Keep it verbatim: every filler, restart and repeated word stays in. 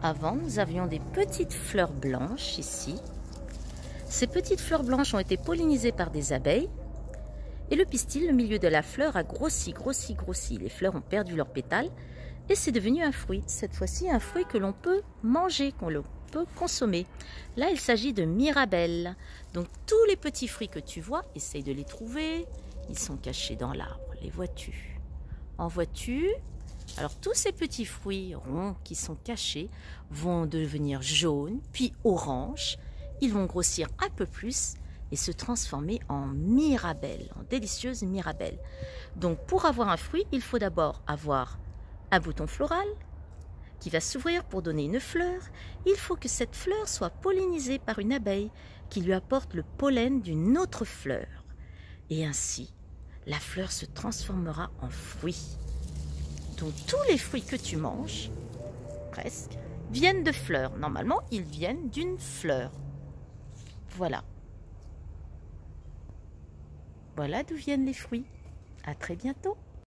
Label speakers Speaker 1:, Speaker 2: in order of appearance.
Speaker 1: Avant, nous avions des petites fleurs blanches ici. Ces petites fleurs blanches ont été pollinisées par des abeilles. Et le pistil, le milieu de la fleur, a grossi, grossi, grossi. Les fleurs ont perdu leurs pétales et c'est devenu un fruit. Cette fois-ci, un fruit que l'on peut manger, qu'on peut consommer. Là, il s'agit de mirabelle. Donc, tous les petits fruits que tu vois, essaye de les trouver. Ils sont cachés dans l'arbre. Les vois-tu? En vois-tu? Alors, tous ces petits fruits ronds qui sont cachés vont devenir jaunes, puis orange. Ils vont grossir un peu plus et se transformer en mirabelle, en délicieuse mirabelle. Donc, pour avoir un fruit, il faut d'abord avoir un bouton floral qui va s'ouvrir pour donner une fleur. Il faut que cette fleur soit pollinisée par une abeille qui lui apporte le pollen d'une autre fleur. Et ainsi, la fleur se transformera en fruit. Donc, tous les fruits que tu manges, presque, viennent de fleurs. Normalement, ils viennent d'une fleur. Voilà. Voilà d'où viennent les fruits. À très bientôt.